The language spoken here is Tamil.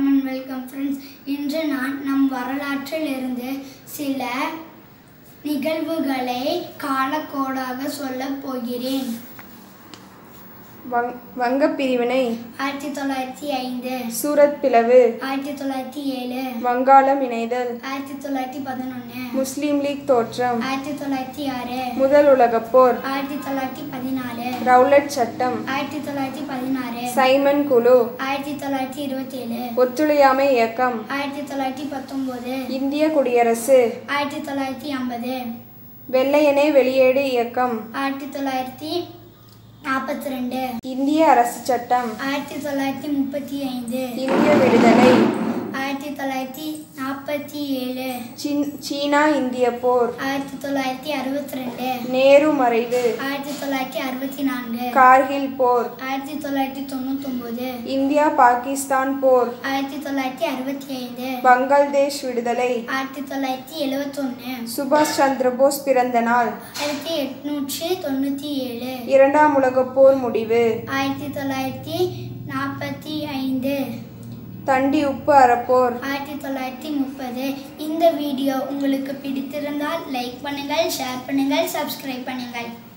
வணக்கம் and welcome friends. இன்று நான் நம் வரலாற்றில் இருந்து சில நிகழ்வுகளை காலக்கோடாக சொல்லப் போகிறேன். வங்கப் பிரிவினை 1905, சூரத் பிளவு 1907, வங்காளம் இணைதல் 1911, முஸ்லீம் லீக் தோற்றம் 1906, முதல் உலகப் போர் 1914, ரவுலட் சட்டம் 1916, சைமன் குழு 1927, ஒத்துழையாமை இயக்கம் 1919, இந்திய குடியரசு 1950, வெள்ளையனே வெளியேடு இயக்கம் 1942, இந்திய அரசு சட்டம் 1935, இந்திய விடுதலை 1947, சீனா இந்திய போர் 1962, நேரு மறைவு 1964, கார்கில் போர் 1999, இந்தியா பாகிஸ்தான் போர் 1965, பங்களாதேஷ் விடுதலை 1971, சுபாஷ் சந்திர போஸ் பிறந்த நாள் 1897, இரண்டாம் உலகப் போர் முடிவு 1945, தண்டி உப்பு அறப்போர் 1930. இந்த வீடியோ உங்களுக்கு பிடித்திருந்தால் லைக் பண்ணுங்கள், ஷேர் பண்ணுங்கள், சப்ஸ்கிரைப் பண்ணுங்கள்.